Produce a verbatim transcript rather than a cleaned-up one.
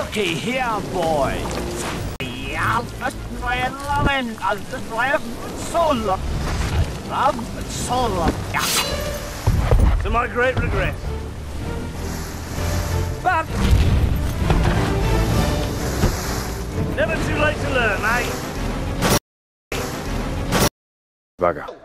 Looky here, boy. Yeah, just try loving, I'll just try solo. Love and solo. Yeah. To my great regret. But never too late to learn, mate. Vaga.